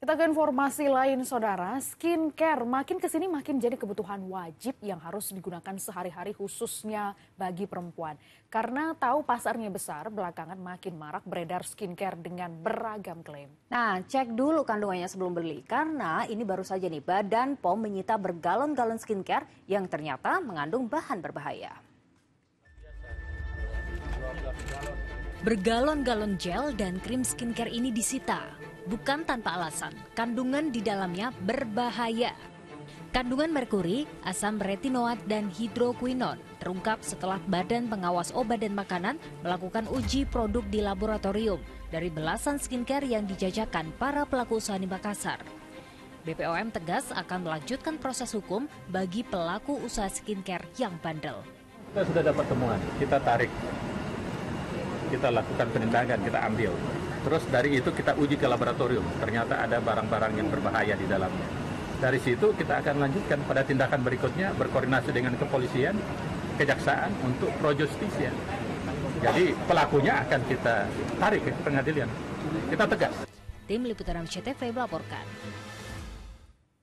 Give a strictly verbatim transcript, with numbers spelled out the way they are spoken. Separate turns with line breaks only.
Kita ke informasi lain, saudara. Skincare makin kesini makin jadi kebutuhan wajib yang harus digunakan sehari-hari khususnya bagi perempuan. Karena tahu pasarnya besar, belakangan makin marak beredar skincare dengan beragam klaim.
Nah, cek dulu kandungannya sebelum beli. Karena ini baru saja nih, Badan P O M menyita bergalon-galon skincare yang ternyata mengandung bahan berbahaya.
Bergalon-galon gel dan krim skincare ini disita. Bukan tanpa alasan, kandungan di dalamnya berbahaya. Kandungan merkuri, asam retinoat, dan hidrokuinon terungkap setelah Badan Pengawas Obat dan Makanan melakukan uji produk di laboratorium dari belasan skincare yang dijajakan para pelaku usaha di Makassar. B P O M tegas akan melanjutkan proses hukum bagi pelaku usaha skincare yang bandel.
Kita sudah dapat temuan, kita tarik, kita lakukan penindakan, kita ambil. Terus dari itu kita uji ke laboratorium, ternyata ada barang-barang yang berbahaya di dalamnya. Dari situ kita akan lanjutkan pada tindakan berikutnya, berkoordinasi dengan kepolisian, kejaksaan untuk pro justisia. Jadi pelakunya akan kita tarik ke pengadilan, kita tegas.
Tim Liputan C T V melaporkan.